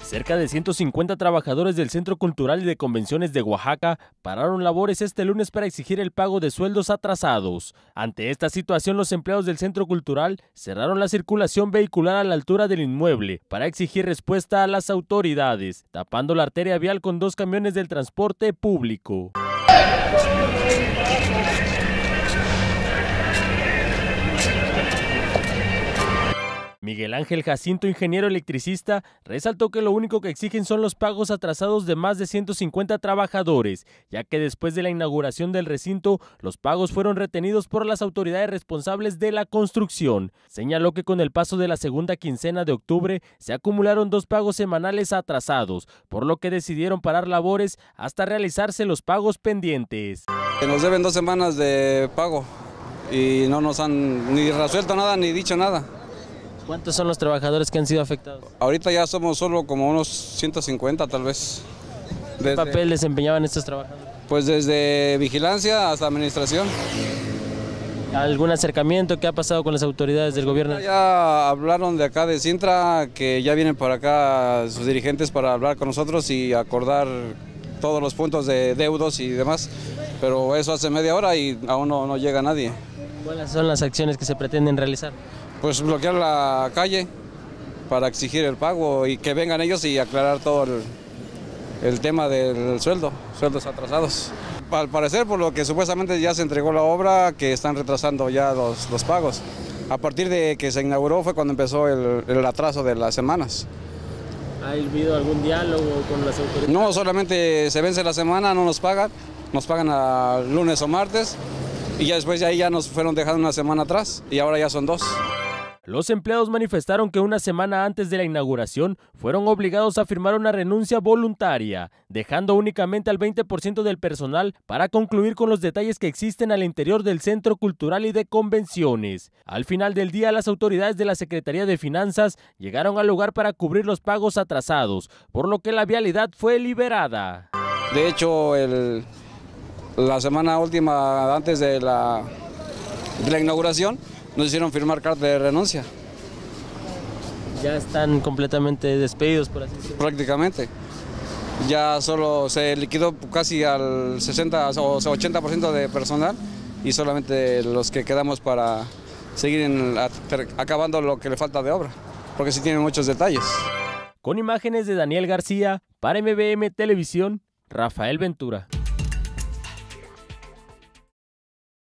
Cerca de 150 trabajadores del Centro Cultural y de Convenciones de Oaxaca pararon labores este lunes para exigir el pago de sueldos atrasados. Ante esta situación, los empleados del Centro Cultural cerraron la circulación vehicular a la altura del inmueble para exigir respuesta a las autoridades, tapando la arteria vial con 2 camiones del transporte público. Miguel Ángel Jacinto, ingeniero electricista, resaltó que lo único que exigen son los pagos atrasados de más de 150 trabajadores, ya que después de la inauguración del recinto, los pagos fueron retenidos por las autoridades responsables de la construcción. Señaló que con el paso de la segunda quincena de octubre se acumularon 2 pagos semanales atrasados, por lo que decidieron parar labores hasta realizarse los pagos pendientes. Nos deben 2 semanas de pago y no nos han ni resuelto nada ni dicho nada. ¿Cuántos son los trabajadores que han sido afectados? Ahorita ya somos solo como unos 150 tal vez. ¿Qué papel desempeñaban estos trabajadores? Pues desde vigilancia hasta administración. ¿Algún acercamiento que ha pasado con las autoridades del gobierno? Ya hablaron de acá de Cintra, que ya vienen para acá sus dirigentes para hablar con nosotros y acordar todos los puntos de deudos y demás, pero eso hace media hora y aún no llega nadie. ¿Cuáles son las acciones que se pretenden realizar? Pues bloquear la calle para exigir el pago y que vengan ellos y aclarar todo el tema del sueldos atrasados. Al parecer, por lo que supuestamente ya se entregó la obra, que están retrasando ya los pagos. A partir de que se inauguró fue cuando empezó el atraso de las semanas. ¿Ha habido algún diálogo con las autoridades? No, solamente se vence la semana, no nos pagan a lunes o martes y ya después de ahí ya nos fueron dejando una semana atrás y ahora ya son 2. Los empleados manifestaron que una semana antes de la inauguración fueron obligados a firmar una renuncia voluntaria, dejando únicamente al 20% del personal para concluir con los detalles que existen al interior del Centro Cultural y de Convenciones. Al final del día, las autoridades de la Secretaría de Finanzas llegaron al lugar para cubrir los pagos atrasados, por lo que la vialidad fue liberada. De hecho, la semana última antes de la inauguración, nos hicieron firmar carta de renuncia. Ya están completamente despedidos, por así decirlo. Prácticamente. Ya solo se liquidó casi al 60 o 80% de personal y solamente los que quedamos para seguir acabando lo que le falta de obra, porque sí tienen muchos detalles. Con imágenes de Daniel García, para MBM Televisión, Rafael Ventura.